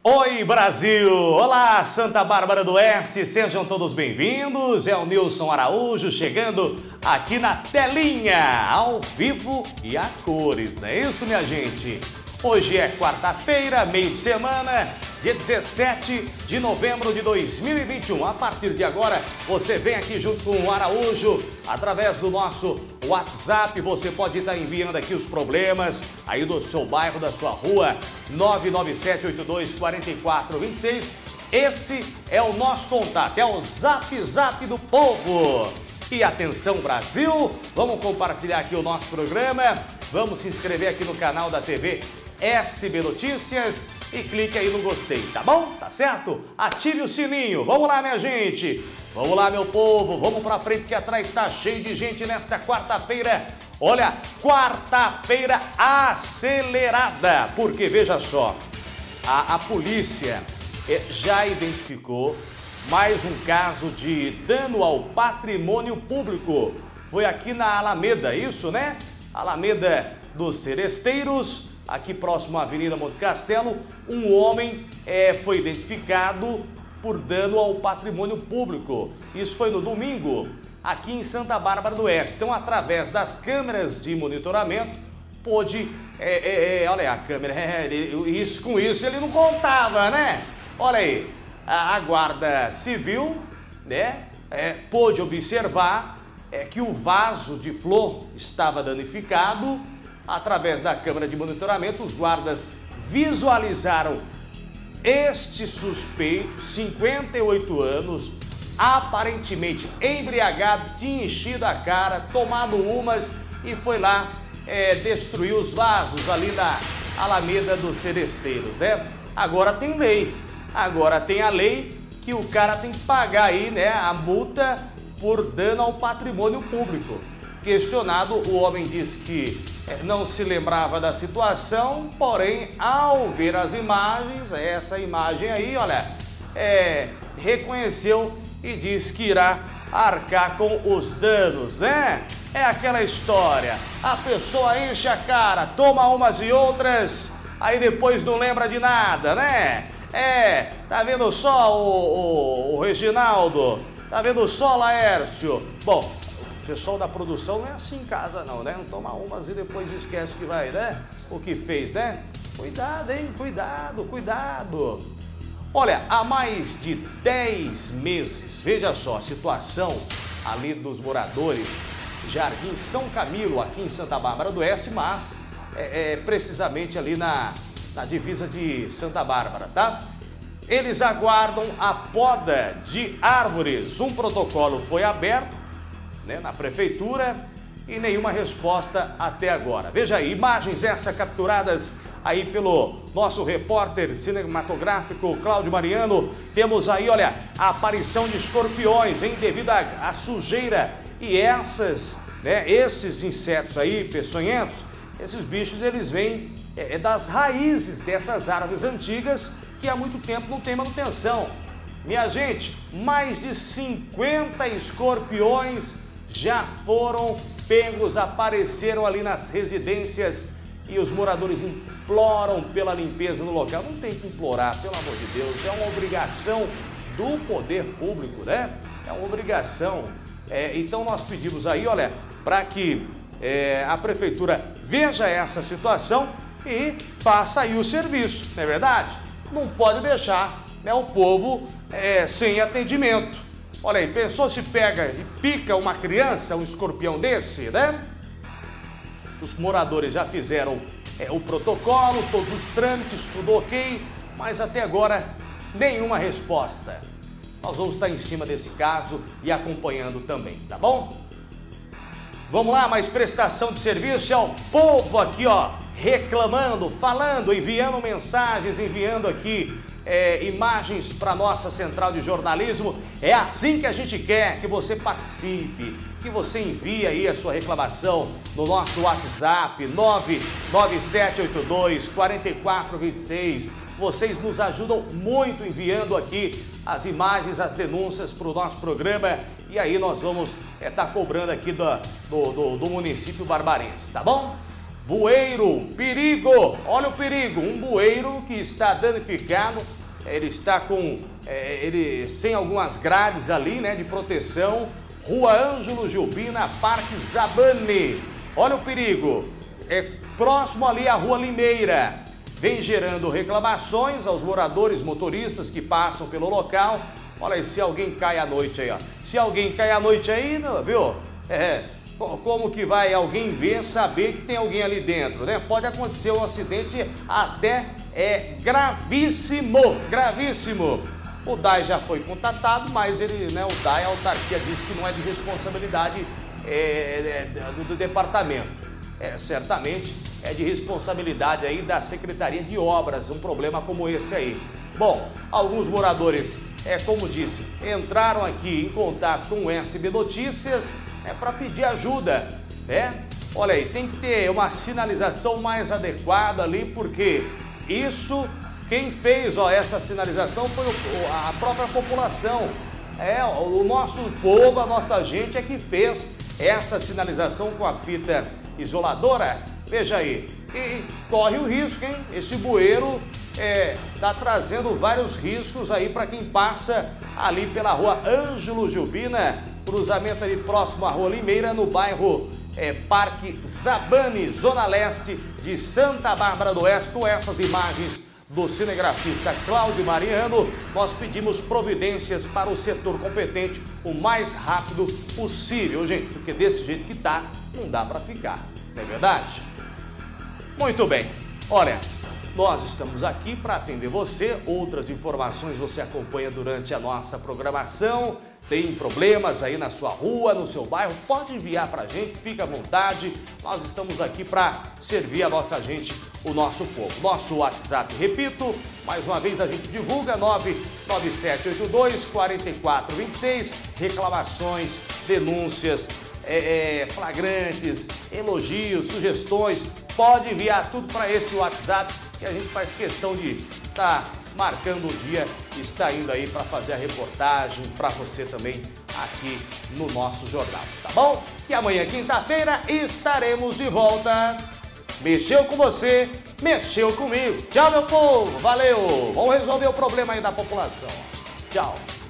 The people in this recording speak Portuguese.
Oi Brasil! Olá Santa Bárbara do Oeste, sejam todos bem-vindos. É o Nilson Araújo chegando aqui na telinha, ao vivo e a cores, não é isso, minha gente? Hoje é quarta-feira, meio de semana, dia 17 de novembro de 2021. A partir de agora, você vem aqui junto com o Araújo, através do nosso WhatsApp. Você pode estar enviando aqui os problemas aí do seu bairro, da sua rua, 997824426. Esse é o nosso contato, é o Zap Zap do Povo. E atenção Brasil, vamos compartilhar aqui o nosso programa, vamos se inscrever aqui no canal da TV SB Notícias e clique aí no gostei, tá bom? Tá certo? Ative o sininho. Vamos lá, minha gente. Vamos lá, meu povo. Vamos pra frente que atrás tá cheio de gente nesta quarta-feira. Olha, quarta-feira acelerada. Porque, veja só, a polícia já identificou mais um caso de dano ao patrimônio público. Foi aqui na Alameda, isso, né? Alameda dos Seresteiros. Aqui próximo à Avenida Monte Castelo, um homem foi identificado por dano ao patrimônio público. Isso foi no domingo, aqui em Santa Bárbara do Oeste. Então, através das câmeras de monitoramento, pôde... olha a câmera, com isso ele não contava, né? Olha aí, a Guarda Civil, né, pôde observar que o vaso de flor estava danificado. Através da câmera de monitoramento, os guardas visualizaram este suspeito, 58 anos, aparentemente embriagado, tinha enchido a cara, tomado umas e foi lá destruir os vasos ali da Alameda dos Seresteiros, né? Agora tem lei, agora tem a lei que o cara tem que pagar aí, né, a multa por dano ao patrimônio público. Questionado, o homem disse que não se lembrava da situação, porém, ao ver as imagens, essa imagem aí, olha, reconheceu e disse que irá arcar com os danos, né? É aquela história, a pessoa enche a cara, toma umas e outras, aí depois não lembra de nada, né? Tá vendo só o Reginaldo? Tá vendo só, Laércio? Bom, o pessoal da produção não é assim em casa não, né? Não toma umas e depois esquece que vai, né? O que fez, né? Cuidado, hein? Cuidado, cuidado. Olha, há mais de 10 meses, veja só a situação ali dos moradores Jardim São Camilo, aqui em Santa Bárbara do Oeste, mas precisamente ali na divisa de Santa Bárbara, tá? Eles aguardam a poda de árvores. Um protocolo foi aberto, né, na prefeitura e nenhuma resposta até agora. Veja aí, imagens essas capturadas aí pelo nosso repórter cinematográfico Cláudio Mariano. Temos aí, olha, a aparição de escorpiões, hein, devido à sujeira. E essas, né, esses insetos aí, peçonhentos, esses bichos, eles vêm das raízes dessas árvores antigas que há muito tempo não tem manutenção. Minha gente, mais de 50 escorpiões já foram pegos, apareceram ali nas residências e os moradores imploram pela limpeza no local. Não tem que implorar, pelo amor de Deus, é uma obrigação do poder público, né? É uma obrigação. Então nós pedimos aí, olha, para que a prefeitura veja essa situação e faça aí o serviço, não é verdade? Não pode deixar, né, o povo sem atendimento. Olha aí, pensou se pega e pica uma criança, um escorpião desse, né? Os moradores já fizeram o protocolo, todos os trâmites, tudo ok, mas até agora nenhuma resposta. Nós vamos estar em cima desse caso e acompanhando também, tá bom? Vamos lá, mais prestação de serviço é o povo aqui, ó, reclamando, falando, enviando mensagens, enviando aqui imagens para nossa central de jornalismo. É assim que a gente quer que você participe, que você envie aí a sua reclamação no nosso WhatsApp 997824426. Vocês nos ajudam muito enviando aqui as imagens, as denúncias para o nosso programa e aí nós vamos estar cobrando aqui do município barbarense, tá bom? Bueiro, perigo, olha o perigo, um bueiro que está danificado, ele está com, sem algumas grades ali, né, de proteção, Rua Ângelo Gilbina, Parque Zabane, olha o perigo, próximo ali à Rua Limeira, vem gerando reclamações aos moradores, motoristas que passam pelo local. Olha aí, se alguém cai à noite aí, ó, se alguém cai à noite aí, viu, como que vai alguém ver, saber que tem alguém ali dentro, né? Pode acontecer um acidente até gravíssimo, gravíssimo. O DAI já foi contatado, mas ele, né, o DAI, a autarquia, disse que não é de responsabilidade do departamento. Certamente é de responsabilidade aí da Secretaria de Obras, um problema como esse aí. Bom, alguns moradores, como disse, entraram aqui em contato com o SB Notícias para pedir ajuda, Olha aí, tem que ter uma sinalização mais adequada ali, porque isso, quem fez essa sinalização foi a própria população. O nosso povo, a nossa gente é que fez essa sinalização com a fita isoladora. Veja aí, e corre o risco, hein? Esse bueiro tá trazendo vários riscos aí para quem passa ali pela Rua Ângelo Gilbina, cruzamento ali próximo à Rua Limeira, no bairro Parque Zabane, Zona Leste de Santa Bárbara do Oeste. Com essas imagens do cinegrafista Cláudio Mariano, nós pedimos providências para o setor competente o mais rápido possível, gente, porque desse jeito que tá, não dá para ficar, não é verdade? Muito bem, olha, nós estamos aqui para atender você. Outras informações você acompanha durante a nossa programação. Tem problemas aí na sua rua, no seu bairro, pode enviar para a gente, fica à vontade. Nós estamos aqui para servir a nossa gente, o nosso povo. Nosso WhatsApp, repito, mais uma vez a gente divulga, 99782-4426, reclamações, denúncias, flagrantes, elogios, sugestões, pode enviar tudo para esse WhatsApp que a gente faz questão de estar marcando o dia e está indo aí para fazer a reportagem para você também aqui no nosso jornal, tá bom? E amanhã, quinta-feira, estaremos de volta. Mexeu com você, mexeu comigo. Tchau, meu povo, valeu! Vamos resolver o problema aí da população. Tchau!